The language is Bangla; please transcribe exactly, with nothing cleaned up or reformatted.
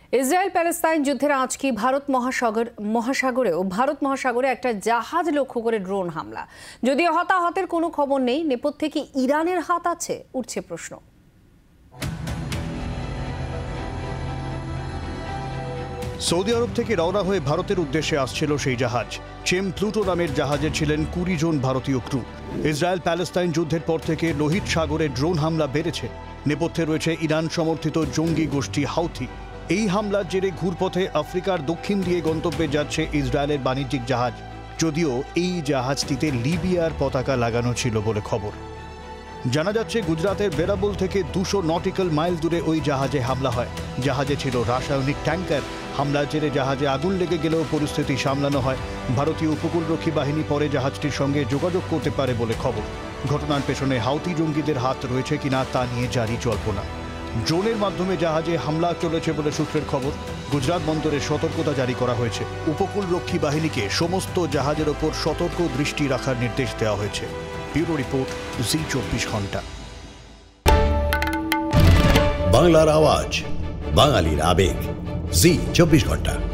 ইসরায়েল প্যালেস্তাইন যুদ্ধের আজ কি ভারত মহাসাগর মহাসাগরেও ভারত মহাসাগরে একটা জাহাজ লক্ষ্য করে ড্রোন হামলা। যদিও হতাহতের কোনো খবর নেই, নেপথ্যে কি ইরানের হাত আছে, উঠছে প্রশ্ন। সৌদি আরব থেকে রওনা হয়ে ভারতের উদ্দেশ্যে আসছিল সেই জাহাজ। চেম প্লুটো নামের জাহাজে ছিলেন কুড়ি জন ভারতীয় ক্রু। ইসরায়েল প্যালেস্তাইন যুদ্ধের পর থেকে লোহিত সাগরে ড্রোন হামলা বেড়েছে। নেপথ্যে রয়েছে ইরান সমর্থিত জঙ্গি গোষ্ঠী হাউথি। এই হামলার জেরে ঘুরপথে আফ্রিকার দক্ষিণ দিয়ে গন্তব্যে যাচ্ছে ইসরায়েলের বাণিজ্যিক জাহাজ। যদিও এই জাহাজটিতে লিবিয়ার পতাকা লাগানো ছিল বলে খবর। জানা যাচ্ছে গুজরাতের বেরাবল থেকে দুশো নটিক্যাল মাইল দূরে ওই জাহাজে হামলা হয়। জাহাজে ছিল রাসায়নিক ট্যাঙ্কার। হামলার জেরে জাহাজে আগুন লেগে গেলেও পরিস্থিতি সামলানো হয়। ভারতীয় উপকূলরক্ষী বাহিনী পরে জাহাজটির সঙ্গে যোগাযোগ করতে পারে বলে খবর। ঘটনার পেছনে হাউথি জঙ্গিদের হাত রয়েছে কিনা তা নিয়ে জারি জল্পনা। ড্রোনের মাধ্যমে জাহাজে হামলা চলেছে বলে সূত্রের খবর। গুজরাট বন্দরে সতর্কতা জারি করা হয়েছে। উপকূলরক্ষী বাহিনীকে সমস্ত জাহাজের ওপর সতর্ক দৃষ্টি রাখার নির্দেশ দেওয়া হয়েছে। ব্যুরো রিপোর্ট, জি চব্বিশ ঘন্টা। বাংলার আওয়াজ, বাঙালির আবেগ, জি চব্বিশ ঘন্টা।